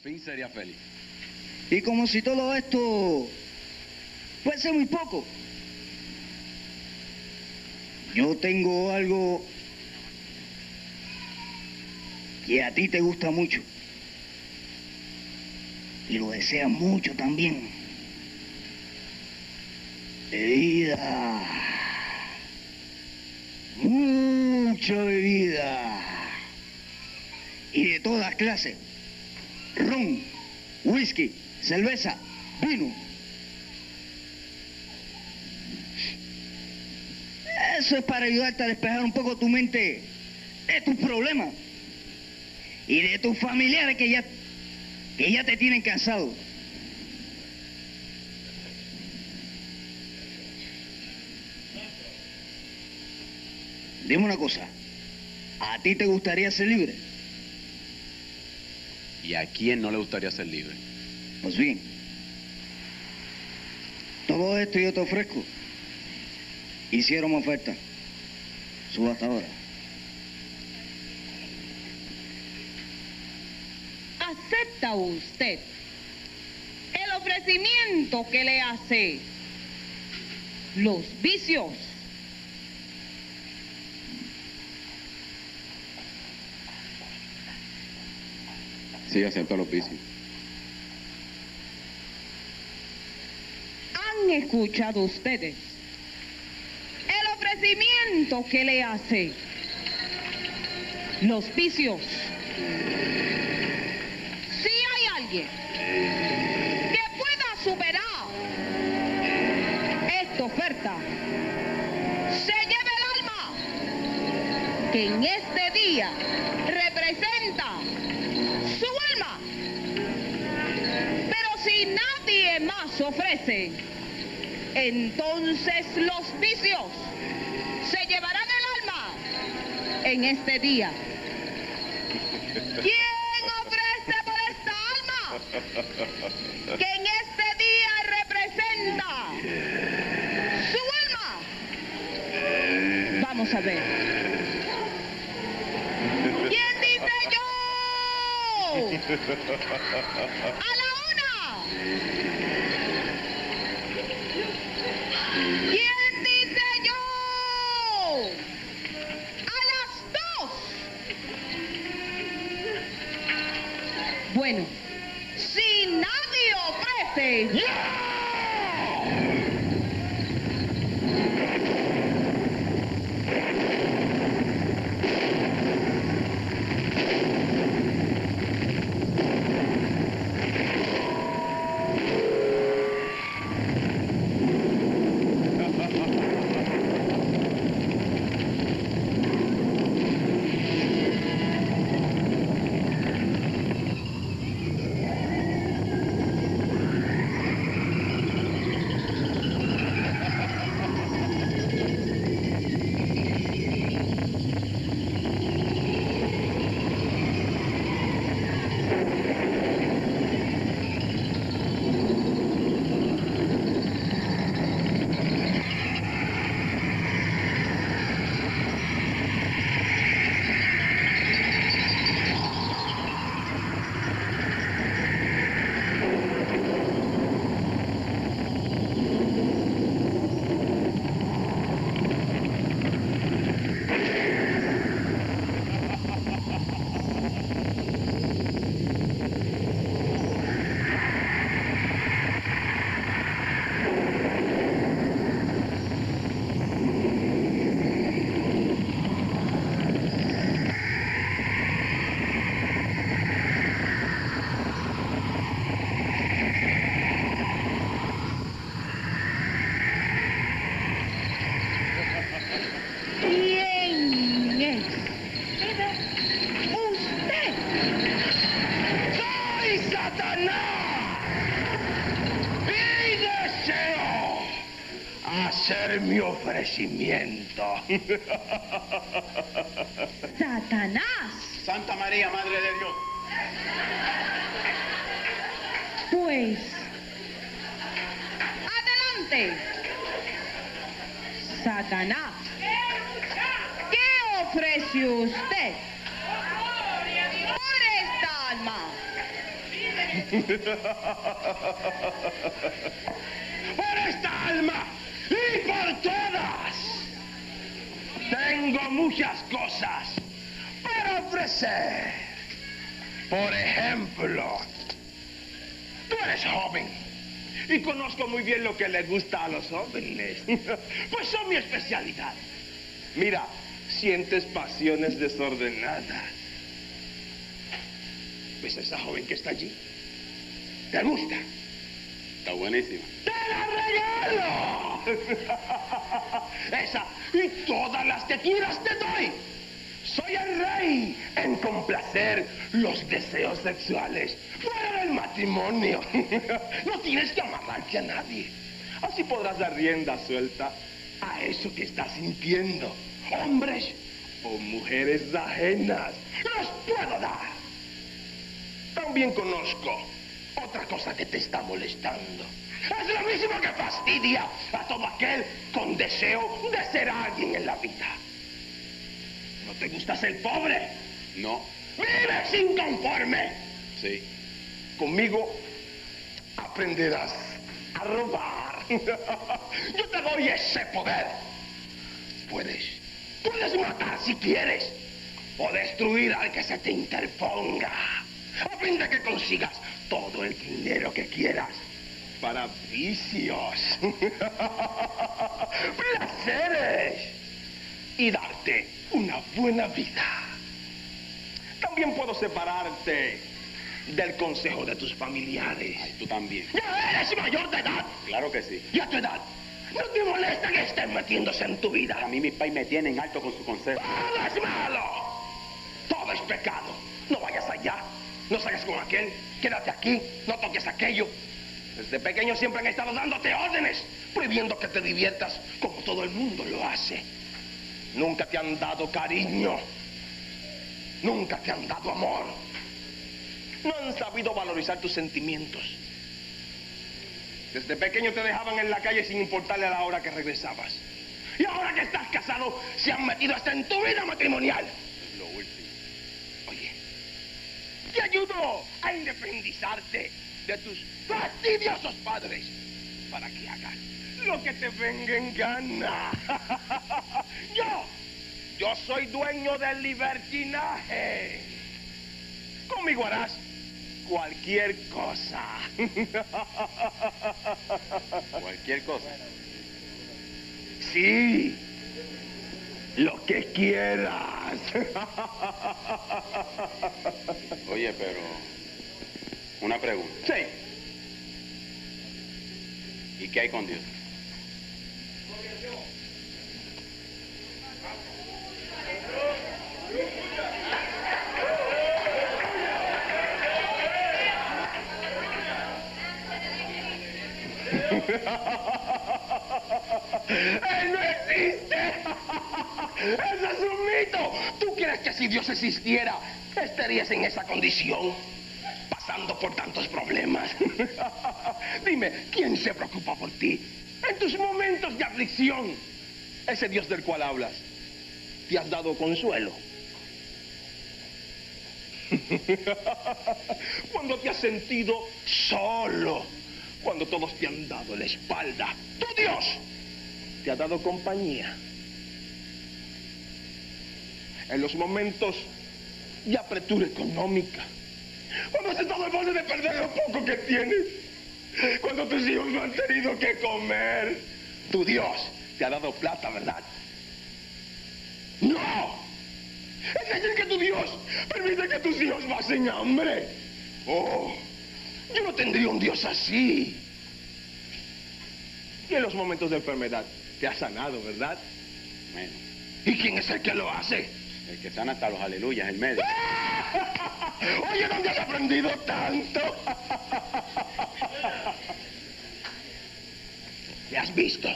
fin sería feliz. Y como si todo esto fuese muy poco, yo tengo algo que a ti te gusta mucho y lo deseas mucho también. Bebida, mucha bebida y de todas clases: ron, whisky, cerveza, vino. Eso es para ayudarte a despejar un poco tu mente de tus problemas y de tus familiares que ya te tienen cansado. Dime una cosa, ¿a ti te gustaría ser libre? ¿Y a quién no le gustaría ser libre? Pues bien, todo esto yo te ofrezco. Hicieron oferta. Subastadora. ¿Acepta usted el ofrecimiento que le hace los vicios? Sí, acepto los vicios. ¿Han escuchado ustedes el ofrecimiento que le hace los vicios? Si hay alguien que pueda superar esta oferta, se lleve el alma que en este día representa su alma. Pero si nadie más ofrece, entonces los vicios se llevarán el alma en este día. ¿Quién ofrece por esta alma que en este día representa su alma? Vamos a ver. ¿Quién dice yo? A la una. ¿Quién dice yo? A las 2. Bueno, si nadie ofrece... hacer mi ofrecimiento. ¡Satanás! Santa María, Madre de Dios. Pues, adelante. Satanás, ¿qué ofrece usted por esta alma? Por esta alma y por todas. Tengo muchas cosas para ofrecer. Por ejemplo, tú eres joven y conozco muy bien lo que les gusta a los jóvenes. Pues son mi especialidad. Mira, sientes pasiones desordenadas. ¿Ves a esa joven que está allí? ¿Te gusta? Está buenísima. ¡Te la regalo! Esa y todas las que quieras te doy. Soy el rey en complacer los deseos sexuales fuera del matrimonio. No tienes que amarrarte a nadie. Así podrás dar rienda suelta a eso que estás sintiendo. Hombres o mujeres ajenas, los puedo dar. También conozco otra cosa que te está molestando. Es lo mismo que fastidia a todo aquel con deseo de ser alguien en la vida. ¿No te gusta ser pobre? No. ¡Vives inconforme! Sí. Conmigo aprenderás a robar. Yo te doy ese poder. Puedes matar si quieres, o destruir al que se te interponga, a fin de que consigas todo el dinero que quieras para vicios, placeres y darte una buena vida. También puedo separarte del consejo de tus familiares. Ay, tú también. ¡Ya eres mayor de edad! Claro que sí. ¿Y a tu edad? ¿No te molesta que estén metiéndose en tu vida? A mí mis pais me tienen alto con su consejo. ¡Todo es malo! Todo es pecado. No vayas allá. No salgas con aquel. Quédate aquí. No toques aquello. Desde pequeño siempre han estado dándote órdenes, prohibiendo que te diviertas como todo el mundo lo hace. Nunca te han dado cariño. Nunca te han dado amor. No han sabido valorizar tus sentimientos. Desde pequeño te dejaban en la calle sin importarle a la hora que regresabas. Y ahora que estás casado, se han metido hasta en tu vida matrimonial. Es lo último. Oye, te ayudo a independizarte de tus fastidiosos padres para que hagas lo que te venga en gana. Yo soy dueño del libertinaje. Conmigo harás cualquier cosa. Cualquier cosa. Sí, lo que quieras. Oye, pero... una pregunta. Sí. ¿Y qué hay con Dios? ¡Él no existe! ¡Eso es un mito! ¿Tú crees que si Dios existiera, estarías en esa condición? Pasando por tantos problemas. Dime, ¿quién se preocupa por ti? En tus momentos de aflicción, ese Dios del cual hablas, ¿te has dado consuelo? Cuando te has sentido solo, cuando todos te han dado la espalda, tu Dios te ha dado compañía. En los momentos de apretura económica, cuando has estado al borde de perder lo poco que tienes, cuando tus hijos no han tenido que comer, tu Dios te ha dado plata, ¿verdad? ¡No! Es decir, que tu Dios permite que tus hijos pasen hambre. ¡Oh! Yo no tendría un Dios así. Y en los momentos de enfermedad te ha sanado, ¿verdad? Bueno, ¿Y quién es el que lo hace? el que sana hasta los aleluyas, el médico. Oye, ¿dónde has aprendido tanto? ¿Le has visto?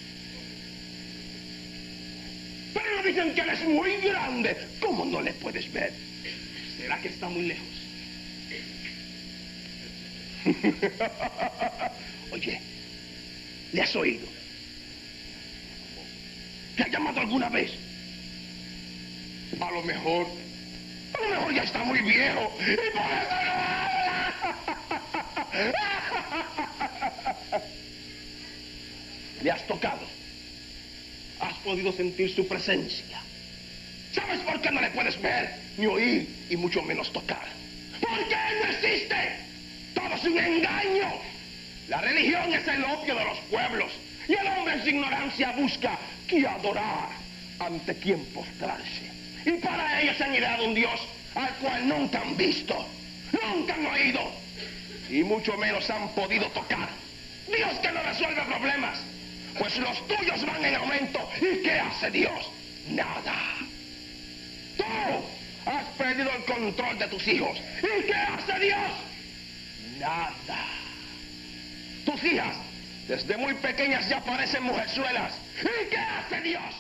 Pero no dicen que él es muy grande. ¿Cómo no le puedes ver? ¿Será que está muy lejos? Oye, ¿le has oído? ¿Te ha llamado alguna vez? A lo mejor ya está muy viejo y por eso no habla. Le has tocado. Has podido sentir su presencia. ¿Sabes por qué no le puedes ver, ni oír, y mucho menos tocar? Porque él no existe. Todo es un engaño. La religión es el opio de los pueblos. Y el hombre en su ignorancia busca que adorar, ante quien postrarse. Y para ellos han ideado un Dios al cual nunca han visto, nunca han oído, y mucho menos han podido tocar. Dios que no resuelve problemas, pues los tuyos van en aumento. ¿Y qué hace Dios? Nada. Tú has perdido el control de tus hijos. ¿Y qué hace Dios? Nada. Tus hijas, desde muy pequeñas, ya parecen mujerzuelas. ¿Y qué hace Dios?